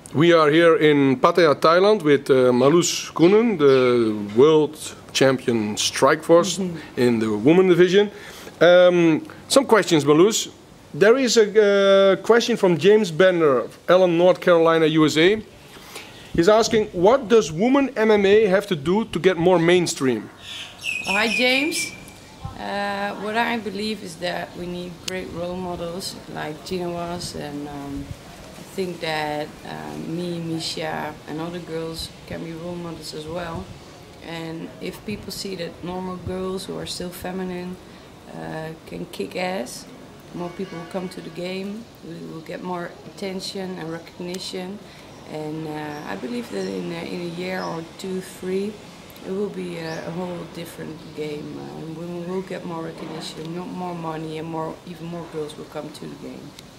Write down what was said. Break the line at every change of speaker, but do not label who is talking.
We are here in Pattaya, Thailand with Malus Kunen, the world champion Strikeforce in the women division. Some questions, Malus. There is a question from James Bender of Allen, North Carolina, USA. He's asking, what does women MMA have to do to get more mainstream?
Hi James. What I believe is that we need great role models like Gina was, and I think that me, Misha and other girls can be role models as well. And if people see that normal girls who are still feminine can kick ass, more people will come to the game, we will get more attention and recognition. And I believe that in a year or 2, 3, it will be a whole different game. Women will get more recognition, more money, and even more girls will come to the game.